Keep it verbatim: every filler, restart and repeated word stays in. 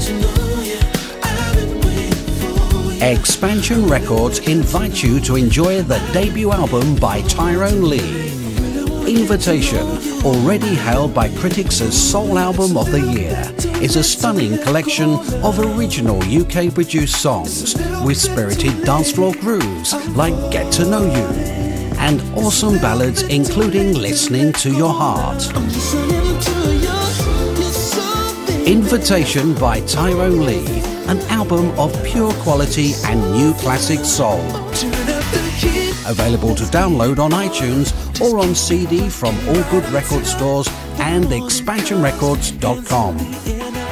Expansion Records invite you to enjoy the debut album by Tyrone Lee. Invitation, already hailed by critics as Soul Album of the Year, is a stunning collection of original U K-produced songs with spirited dance floor grooves like Get to Know You, and awesome ballads including Listening to Your Heart. Invitation by Tyrone Lee, an album of pure quality and new classic soul. Available to download on iTunes or on C D from all good record stores and expansion records dot com.